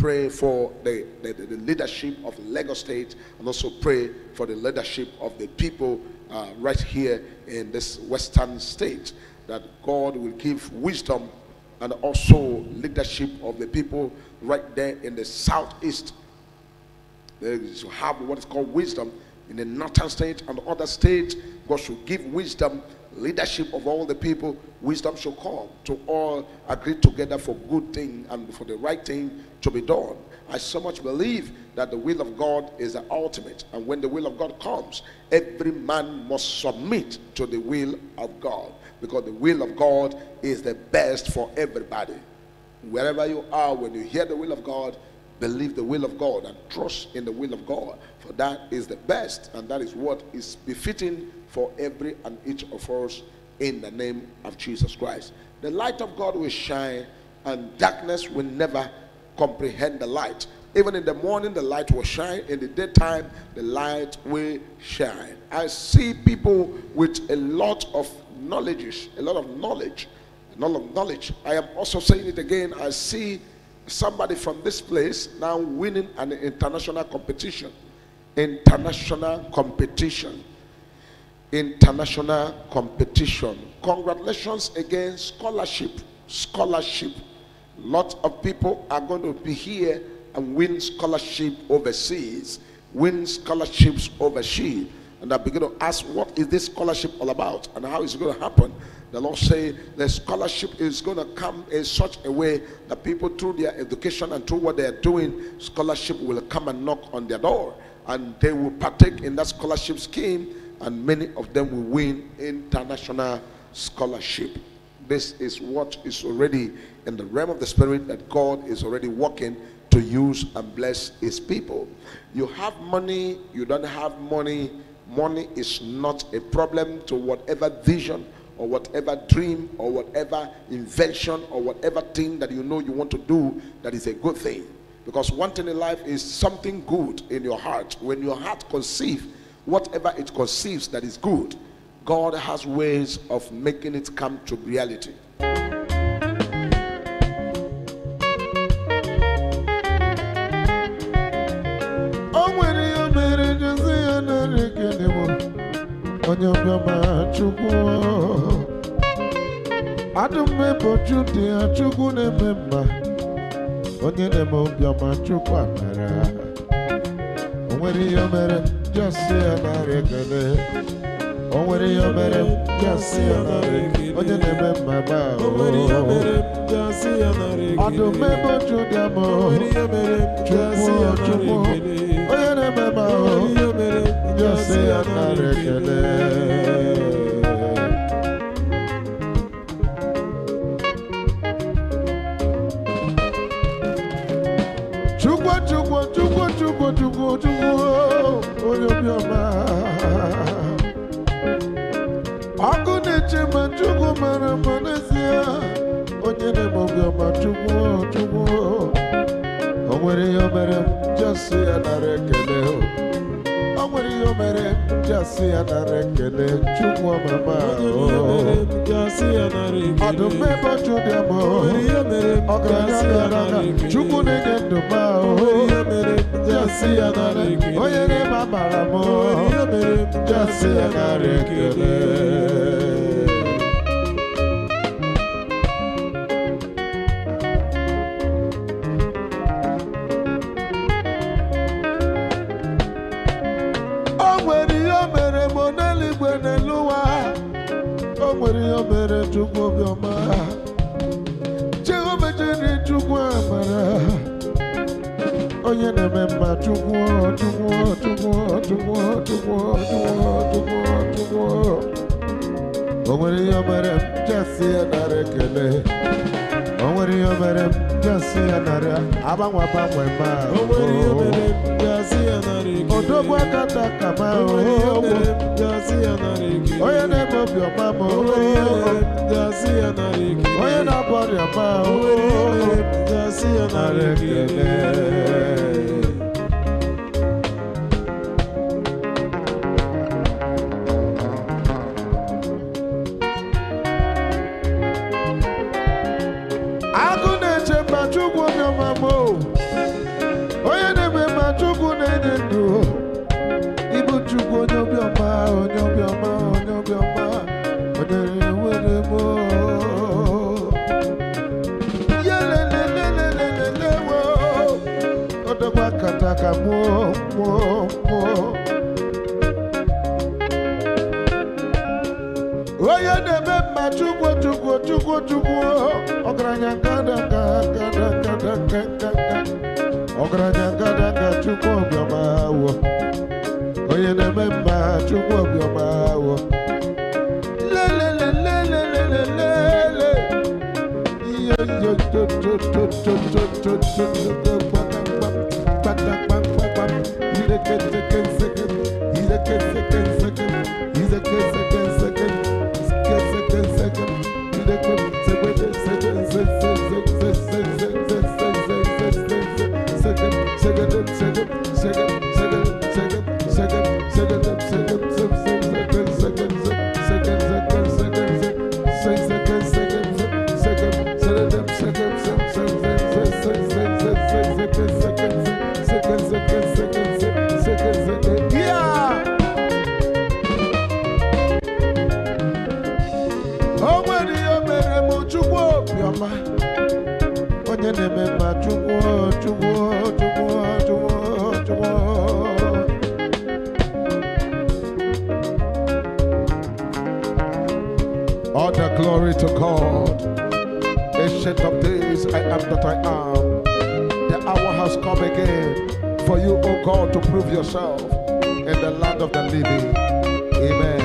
pray for the leadership of Lagos State, and also pray for the leadership of the people right here in this western state, that God will give wisdom and also leadership of the people right there in the southeast. They should have what is called wisdom in the northern state and other states. God should give wisdom, leadership of all the people. Wisdom should come to all agree together for good thing and for the right thing to be done. I so much believe that the will of God is the ultimate, and when the will of God comes, every man must submit to the will of God, because the will of God is the best for everybody. Wherever you are, when you hear the will of God, believe the will of God and trust in the will of God, for that is the best, and that is what is befitting for every and each of us, in the name of Jesus Christ. The light of God will shine, and darkness will never comprehend the light. Even in the morning, the light will shine. In the daytime, the light will shine. I see people with a lot of knowledge. I am also saying it again. I see somebody from this place now winning an international competition. International competition. Congratulations again. Scholarship. Lots of people are going to be here and win scholarship overseas, win scholarships overseas. And I begin to ask, what is this scholarship all about and how is it going to happen? The Lord say the scholarship is going to come in such a way that people, through their education and through what they are doing, scholarship will come and knock on their door, and they will partake in that scholarship scheme, and many of them will win international scholarship. This is what is already in the realm of the spirit, that God is already working to use and bless his people. You have money, you don't have money. Money is not a problem to whatever vision or whatever dream or whatever invention or whatever thing that you know you want to do that is a good thing. Because one thing in life is something good in your heart. When your heart conceives whatever it conceives that is good, God has ways of making it come to reality. Just say wakataka mo. Oya de bema chukwo. Ogranya gada. Ogranya gada chukwo biamawo. Oya de bema chukwo biamawo. Le. Yo. All the glory to God. Ancient of days, I am that I am. The hour has come again for you, O God, to prove yourself in the land of the living. Amen.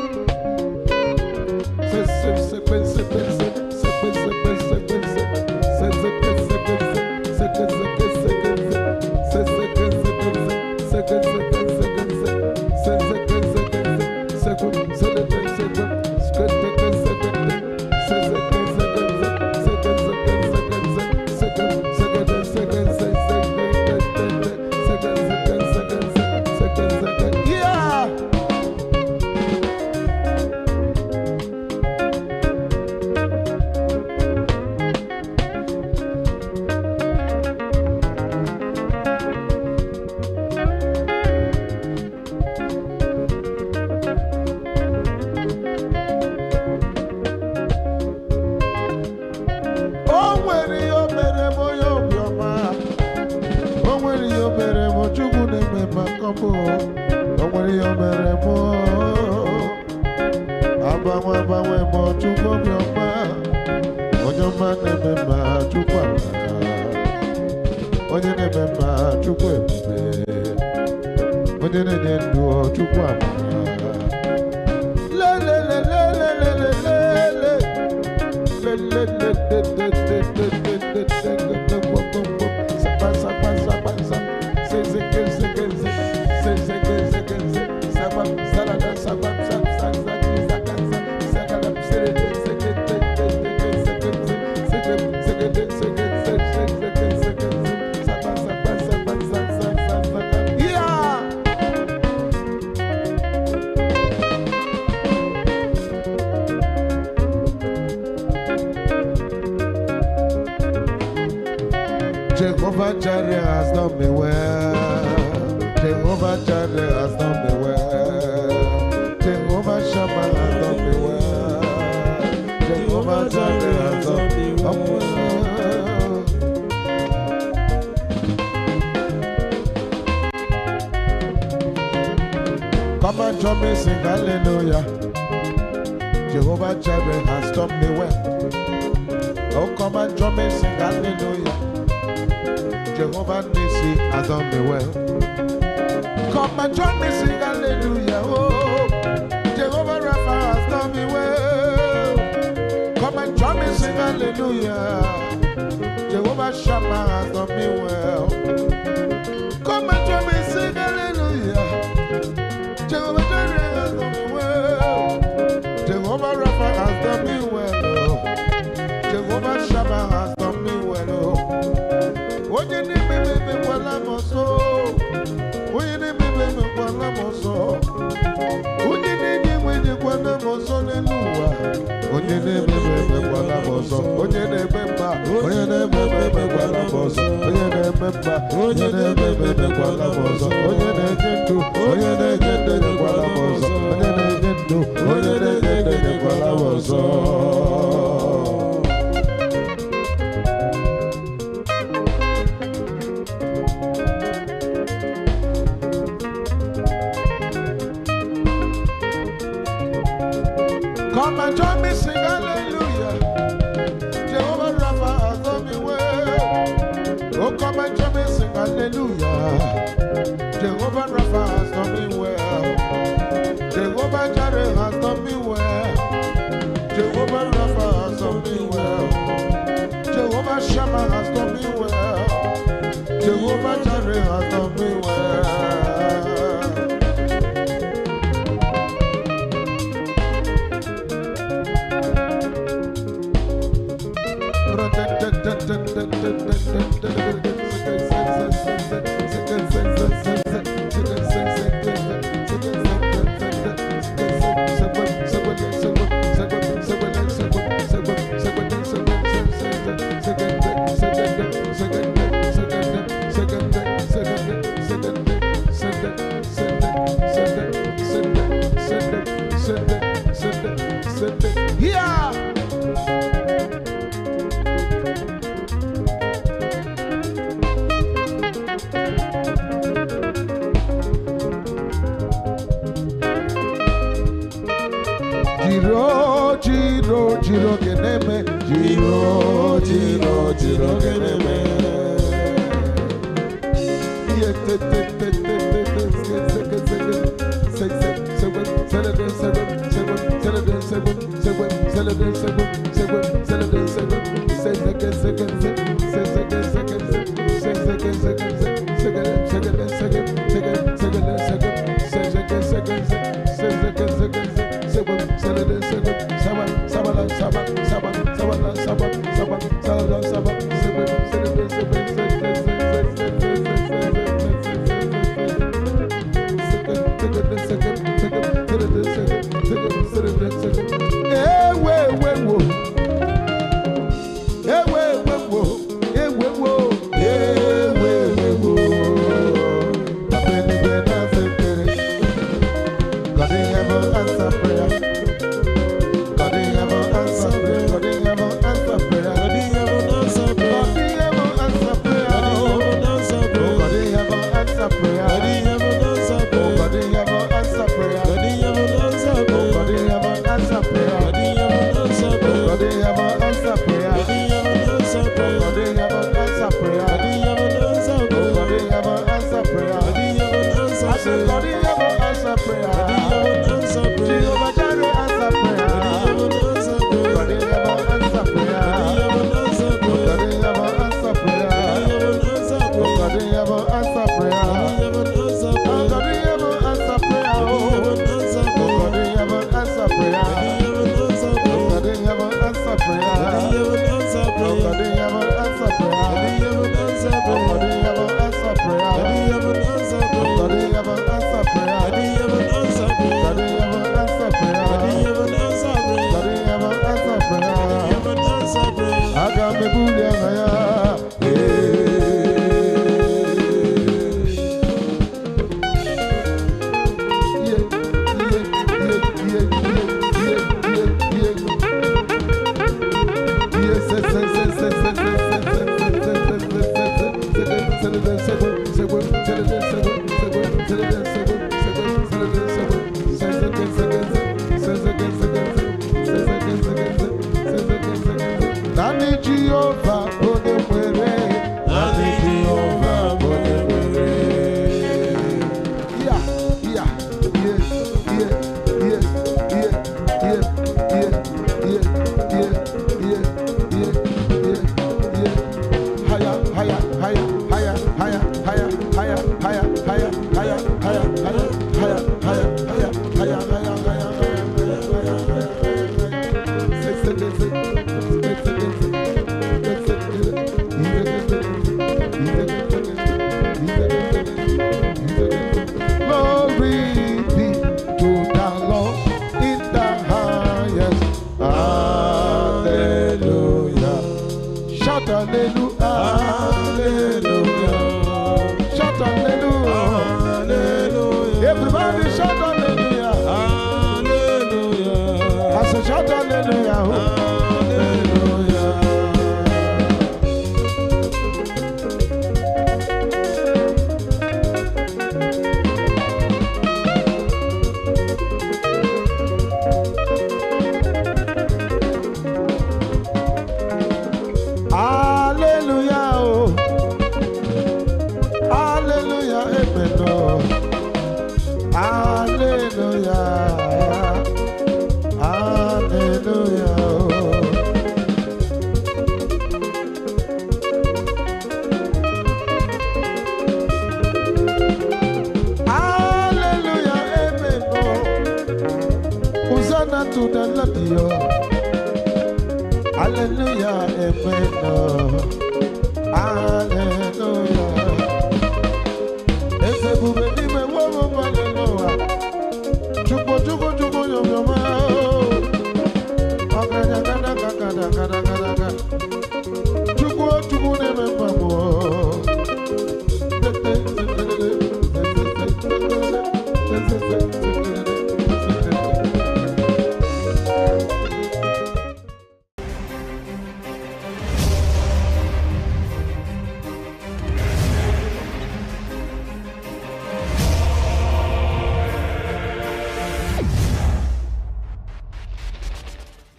Jehovah Jireh has done me well. Jehovah Jireh has done me well. Jehovah Shammah has done me well. Jehovah Jireh has done me well. Come and join me, sing hallelujah. Jehovah Jireh has done me well. Oh, come and join me, sing hallelujah. Jehovah Nissi has done me well. Come and join me, sing hallelujah. Oh, Jehovah Rapha has done me well. Come and join me, sing hallelujah. Jehovah Shammah has done me well. Come and join me, sing hallelujah. Jehovah Jireh has done me well. Jehovah Rapha has done me well. Oh, Jehovah Shammah has done me well. Oh, oye ni bebe wala moso, oye ni bebe wala moso, oye ni wala moso neluwa, oye ni bebe wala moso, oye ni bemba, oye ni bebe wala moso, oye ni bemba, oye ni bebe wala moso, oye ni gentu, oye ni gentu wala moso, oye ni gentu, oye ni gentu wala moso. come and join me, sing hallelujah. Jehovah Rapha has done me well. Oh, come and join me, sing hallelujah. Jehovah Rapha has done me well. Jehovah Jireh has done me well. Jehovah Rapha has done me well. Jehovah Shammah has done me well. Jehovah Jireh has done me well. Yeah. Jiro geneme, Jiro geneme. Dio. Hallelujah, amen. Hallelujah. Ese bubeni me wo hallelujah. Chuko chuko chuko yo yo ma. Akada kada kada kada kada.